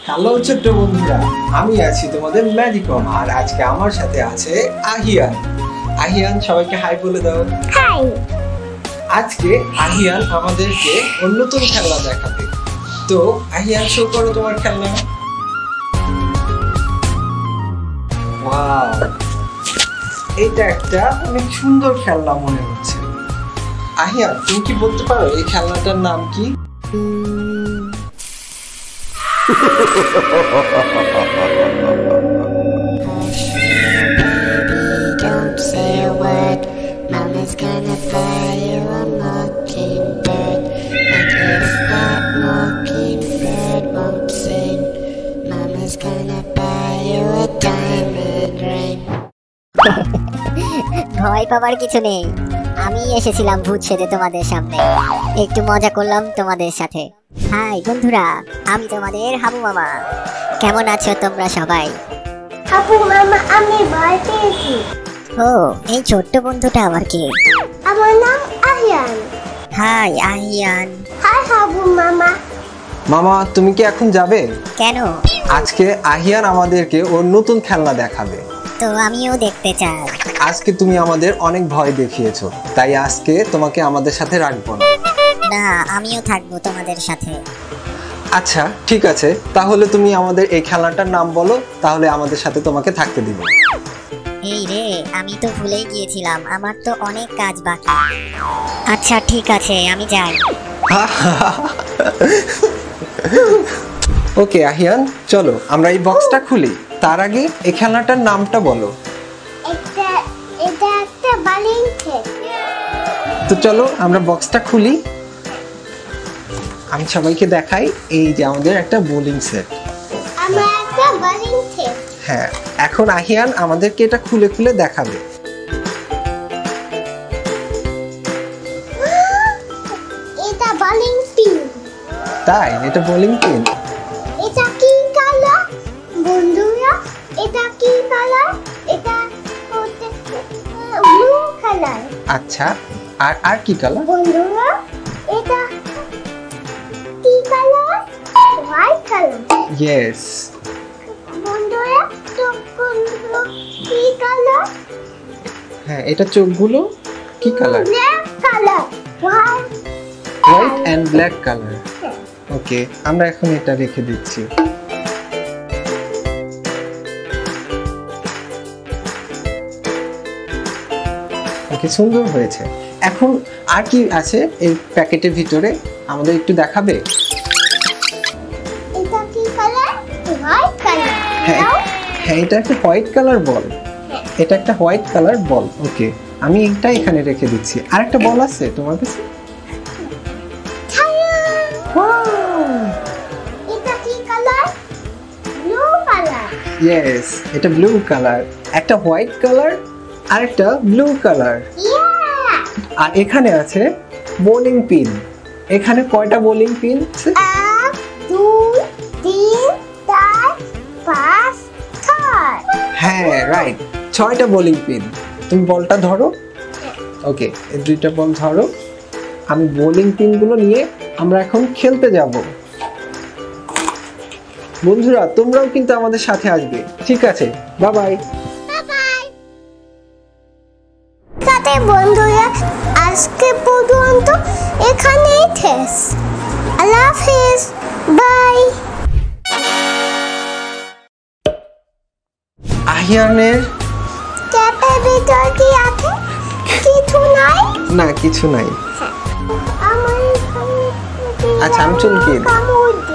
Hello ছোট্ট বন্ধুরা, আমি আছি তোমাদের ম্যাজিকম। আর আজকে আমার সাথে আছে আহিয়ান। আহিয়ান সবাইকে হাই বলে দাও। হাই। আজকে আহিয়ান আমাদেরকে নতুন খেলনা দেখাবে। তো আহিয়ান শো করো তোমার খেলনা। ওয়াও, এটা একটা অনেক সুন্দর খেলনা মনে হচ্ছে। আহিয়ান, তুমি কি বলতে পারো এই খেলনাটার নাম কি? Don't say a word. Mama's gonna buy you a mockingbird. And if that mockingbird won't sing, Mama's gonna buy you a diamond ring. ভয় পাবার কিছু নেই, আমি এসেছিলাম ভূত সেজে তোমাদের সামনে, একটু মজা করলাম তোমাদের সাথে। হাই বন্ধুরা, আমি তোমাদের হাবু মামা। কেমন আছো তোমরা সবাই? হাবু মামা, আমি ভয় পেয়েছি। ও, এই ছোট্ট বন্ধুটা আবার কে? আমার নাম আহিয়ান। হাই আহিয়ান। হাই হাবু মামা। মামা, তুমি কি এখন যাবে? কেন? আজকে আহিয়ান আমাদেরকে ওর নতুন খেলনা দেখাবে। তো আমিও দেখতে চাই। আজকে তুমি আমাদের অনেক ভয় দেখিয়েছো, তাই আজকে তোমাকে আমাদের সাথে রাখবো না। না, আমিও থাকবো তোমাদের সাথে। আচ্ছা ঠিক আছে, তাহলে তুমি আমাদের এই খেলনাটার নাম বলো, তাহলে আমাদের সাথে তোমাকে থাকতে দিব। এই রে, আমি তো ভুলেই গিয়েছিলাম, আমার তো অনেক কাজ বাকি। আচ্ছা ঠিক আছে, আমি যাই। ওকে আহিয়ান, চলো আমরা এই বক্সটা খুলি। তার আগে এই খেলনাটার নামটা বলো। এটা একটা বালিং সেট। তো চলো আমরা বক্সটা খুলি। আমি সবাইকে দেখাই, এই যে আমাদের একটা বোলিং সেট। আমার একটা বালিং সেট। হ্যাঁ, এখন আহিয়ান আমাদেরকে এটা খুলে খুলে দেখাবে। এটা বালিং পিন। তাই? এটা বোলিং পিন। এটা কি কালার বন্ধুরা? এটা কি কালার? এটা হচ্ছে ব্লু কালার। আচ্ছা, আর কি কালার বন্ধুরা? এটা কি কালার? White colour. ইয়েস। বন্ধুরা, চোখগুলো কি কালার? হ্যাঁ, এটা চোখগুলো কি colour? Black colour. White and black colour. Okay, আমরা এখন এটা রেখে দিচ্ছি। ওকে, সুন্দর হয়েছে। এখন আর কি আছে এই প্যাকেটের ভিতরে, আমাদের একটু দেখাবে? এটা কি কালার? White colour. হ্যাঁ হ্যাঁ, এটা একটা হোয়াইট কালার বল। এটা একটা হোয়াইট কালার বল। ওকে, আমি এটা এখানে রেখে দিচ্ছি। আর একটা বল আছে তোমার কাছে? এটা কি কালার? Blue colour. ইয়েস, এটা ব্লু কালার। একটা হোয়াইট কালার আর একটা ব্লু কালার। আর এখানে আছে বোলিং পিন। এখানে কয়টা বোলিং পিন আছে? 1 2 3 4 5 6। হ্যাঁ রাইট, 6টা বোলিং পিন। তুমি বলটা ধরো। ওকে, এই 2টা বল ধরো। আমি বোলিং পিনগুলো নিয়ে আমরা এখন খেলতে যাব। বন্ধুরা, তোমরাও কিন্তু আমাদের সাথে আসবে। ঠিক আছে, বাই বাই। সাথে বন্ধুরা, আজকে পর্যন্ত এখানেই শেষ। আল্লাহ হাফেজ, বাই। আহিয়ানের ক্যাপের ভিতর কি আছে? কিছু নাই। না, কিছু নাই। আমার আচ্ছা, আমি চুলকিয়ে দিই। কামড়